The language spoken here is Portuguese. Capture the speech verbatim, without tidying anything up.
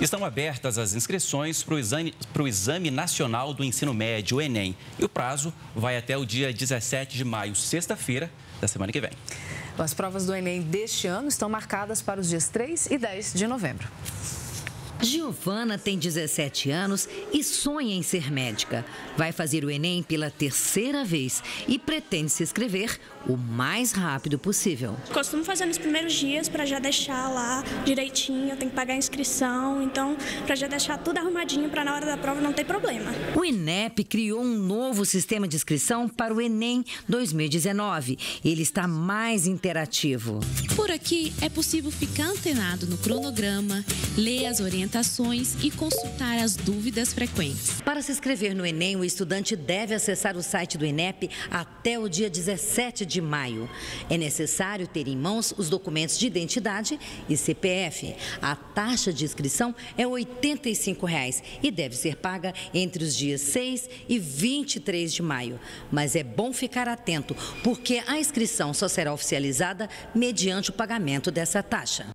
Estão abertas as inscrições para o exame, para o Exame Nacional do Ensino Médio, o Enem. E o prazo vai até o dia dezessete de maio, sexta-feira da semana que vem. As provas do Enem deste ano estão marcadas para os dias três e dez de novembro. Giovana tem dezessete anos e sonha em ser médica. Vai fazer o Enem pela terceira vez e pretende se inscrever o mais rápido possível. Costumo fazer nos primeiros dias para já deixar lá direitinho, eu tenho que pagar a inscrição, então para já deixar tudo arrumadinho para na hora da prova não ter problema. O INEP criou um novo sistema de inscrição para o Enem dois mil e dezenove. Ele está mais interativo. Por aqui é possível ficar antenado no cronograma, ler as orientações e consultar as dúvidas frequentes. Para se inscrever no Enem, o estudante deve acessar o site do INEP até o dia dezessete de maio. É necessário ter em mãos os documentos de identidade e C P F. A taxa de inscrição é oitenta e cinco reais e deve ser paga entre os dias seis e vinte e três de maio. Mas é bom ficar atento, porque a inscrição só será oficializada mediante o pagamento dessa taxa.